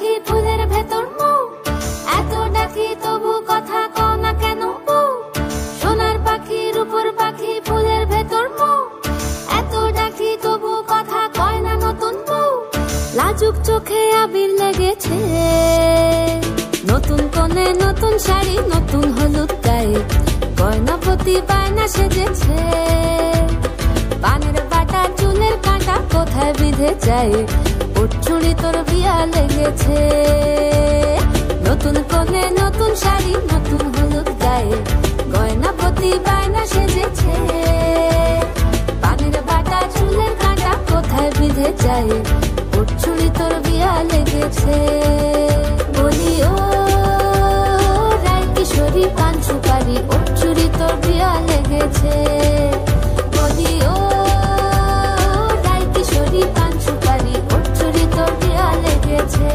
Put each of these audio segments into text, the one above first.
পাখি ফুলের ভেতর মৌ, এত ডাকি তবু কথা কও না কেন বউ। সোনার পাখি রূপোর পাখি ফুলের ভেতর মৌ, এত ডাকি তবু কথা কয় না নতুন বউ। লাজুক চোখে আবির লেগেছে, নতুন কোণে নতুন শাড়ি নতুন হলুদ গায়ে, গয়নাপতি বায়না সেজেছে। পানের বাটা চুলের কাঁটা কোথায় বিঁধে যায়, ওর চুড়ি তোর বিয়া লেগেছে। নতুন কোণে নতুন শাড়ি নতুন হলুদ গায়ে, গয়নাপতি বায়না সেজেছে। পানের বাটা চুলের কাঁটা কোথায় বিঁধে যায়, ওর চুড়ি তোর বিয়া লেগেছে। বলি ও রায় কিশোরী পান সুপারি, ওর চুড়ি তোর বিয়া লেগেছে। বলি ও রায় কিশোরী পান সুপারি, ওর চুড়ি তোর বিয়া লেগেছে।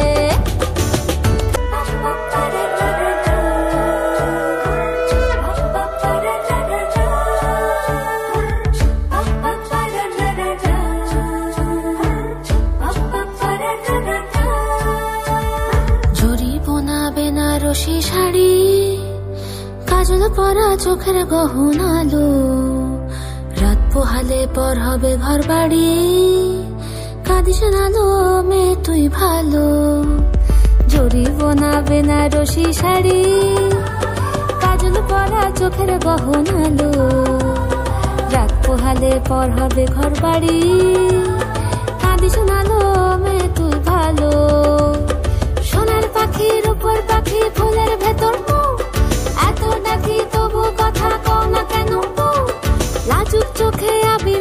বেনারসি শাড়ি, কাজল পরা চোখের গহনালো, রাত পোহালে পর হবে ঘর বাড়ি, কাঁদিস না লো মেয়ে তুই ভালো। জরি বোনা বেনারসি শাড়ি, কাজল পরা চোখের গহনালো, রাত পোহালে পর হবে ঘর বাড়ি, কাঁদিস না লো মেয়ে তুই ভালো। সোনার পাখি রূপোর পাখি ফুলের ভেতর মৌ, এত ডাকি তবু কথা কও না কেন বউ। লাজুক চোখে আবির